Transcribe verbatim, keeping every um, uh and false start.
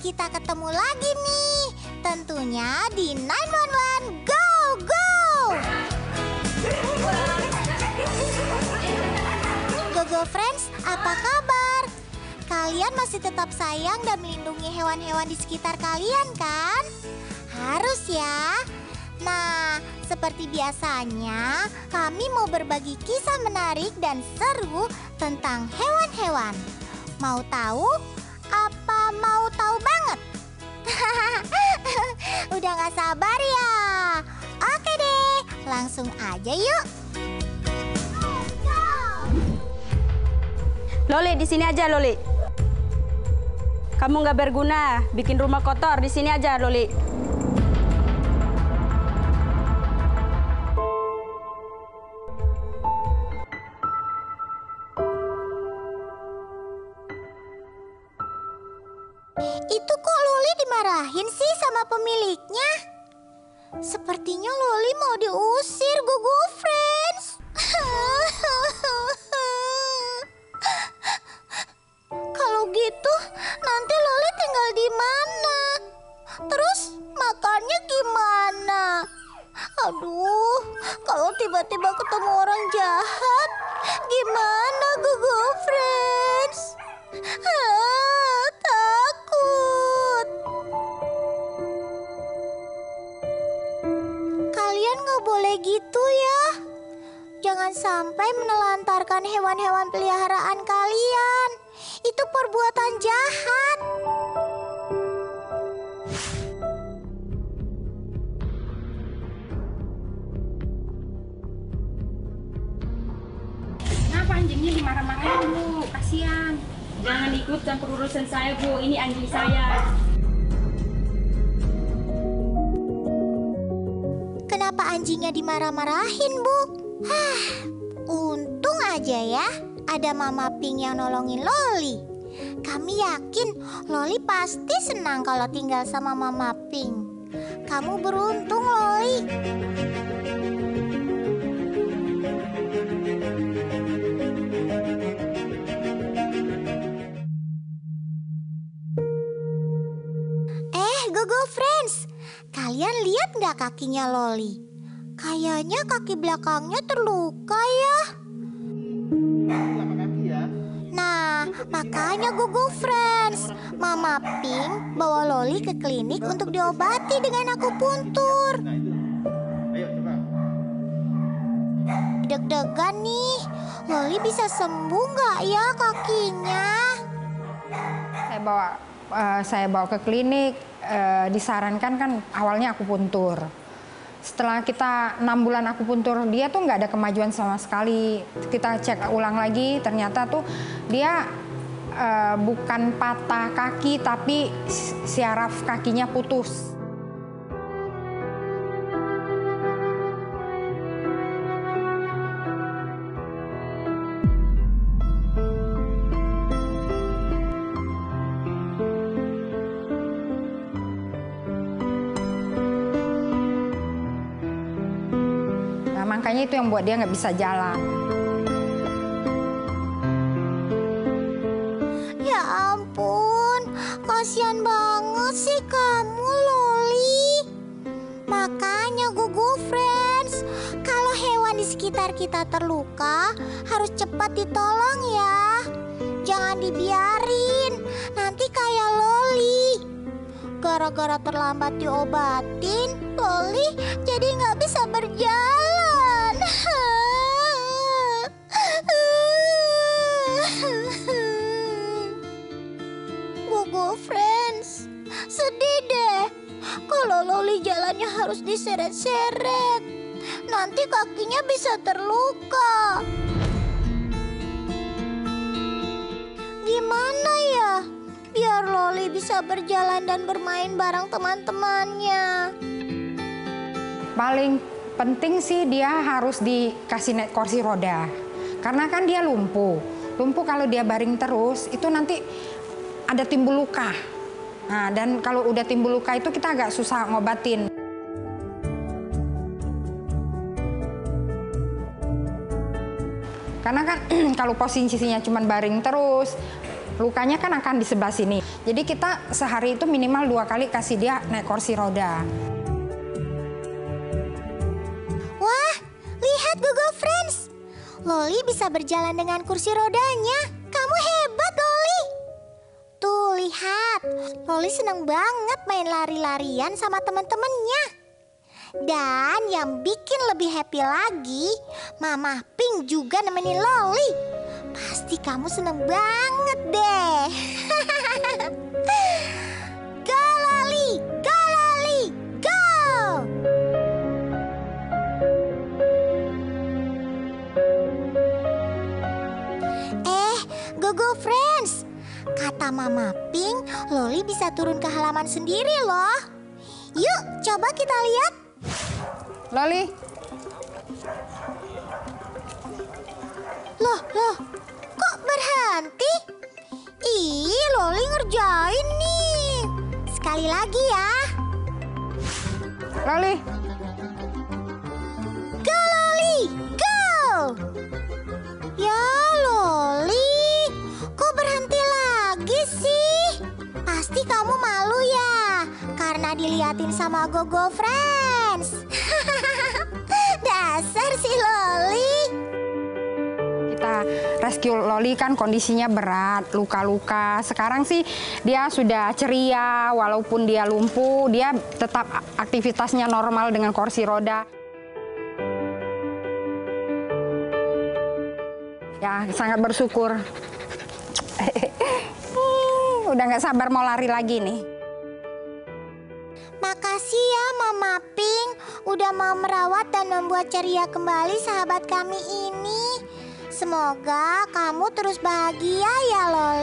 kita ketemu lagi nih. Tentunya di nine one one Go Go! Go Go Friends, apa kabar? Kalian masih tetap sayang dan melindungi hewan-hewan di sekitar kalian kan? Harus ya. Nah, seperti biasanya, kami mau berbagi kisah menarik dan seru tentang hewan-hewan. Mau tahu? Apa mau tahu banget? Udah gak sabar ya? Oke deh, langsung aja yuk. Loli, di sini aja, Loli. Kamu nggak berguna, bikin rumah kotor. Di sini aja, Loli. Itu kok Loli dimarahin sih sama pemiliknya? Sepertinya Loli mau diusir, Go Go Friends. Kalau gitu, nanti Loli tinggal di mana? Terus makannya gimana? Aduh, kalau tiba-tiba ketemu orang jahat, gimana Go Go Friends? Ah, takut. Kalian nggak boleh gitu ya. Jangan sampai menelantarkan hewan-hewan peliharaan kalian. Itu perbuatan jahat. Kenapa anjingnya dimarah-marahin, Bu? Kasihan. Jangan ikut campur urusan saya, Bu. Ini anjing saya. Kenapa anjingnya dimarah-marahin, Bu? Hah, untung aja ya ada Mama Pink yang nolongin Loli. Kami yakin Loli pasti senang kalau tinggal sama Mama Pink. Kamu beruntung, Loli. Eh, Go Go Friends, kalian lihat nggak kakinya Loli? Kayaknya kaki belakangnya terluka ya. Nah, makanya Go Go Friends, Mama Pink bawa Loli ke klinik untuk diobati dengan akupuntur. Deg-degan nih, Loli bisa sembuh nggak ya kakinya? Saya bawa, uh, saya bawa ke klinik, uh, disarankan kan awalnya akupuntur. Setelah kita enam bulan akupuntur, dia tuh nggak ada kemajuan sama sekali. Kita cek ulang lagi, ternyata tuh dia uh, bukan patah kaki, tapi syaraf kakinya putus. Makanya itu yang buat dia nggak bisa jalan. Ya ampun, kasihan banget sih kamu, Loli. Makanya Go Go Friends, kalau hewan di sekitar kita terluka, harus cepat ditolong ya. Jangan dibiarin, nanti kayak Loli. Gara-gara terlambat diobatin, Loli jadi nggak bisa berjalan. Go Go Friends, sedih deh kalau Loli jalannya harus diseret-seret. Nanti kakinya bisa terluka. Gimana ya biar Loli bisa berjalan dan bermain bareng teman-temannya? Paling penting sih dia harus dikasih naik kursi roda. Karena kan dia lumpuh. Lumpuh kalau dia baring terus, itu nanti ada timbul luka. Nah, dan kalau udah timbul luka itu kita agak susah ngobatin. Karena kan kalau posisinya cuma baring terus, lukanya kan akan di sebelah sini. Jadi kita sehari itu minimal dua kali kasih dia naik kursi roda. Wah, lihat Google Friends. Loli bisa berjalan dengan kursi rodanya. Kamu hebat, Loli. Tuh, lihat. Loli senang banget main lari-larian sama teman-temannya. Dan yang bikin lebih happy lagi, Mama Pink juga nemenin Loli. Pasti kamu seneng banget deh. Go Loli, go Loli, go! Eh, Google Friends, kata Mama Pink, Loli bisa turun ke halaman sendiri loh. Yuk, coba kita lihat. Loli. Loh, loh, kok berhenti? Ih, Loli ngerjain nih. Sekali lagi ya. Loli. Go, Loli, go! Ya, Loli, kok berhenti lagi sih? Pasti kamu malu ya, karena diliatin sama Google Friends. Dasar si Loli. Kita rescue Loli kan kondisinya berat, luka-luka. Sekarang sih dia sudah ceria, walaupun dia lumpuh, dia tetap aktivitasnya normal dengan kursi roda. Ya, sangat bersyukur. Udah nggak sabar mau lari lagi nih. Makasih ya Mama Pink, udah mau merawat dan membuat ceria kembali sahabat kami ini. Semoga kamu terus bahagia ya Loli.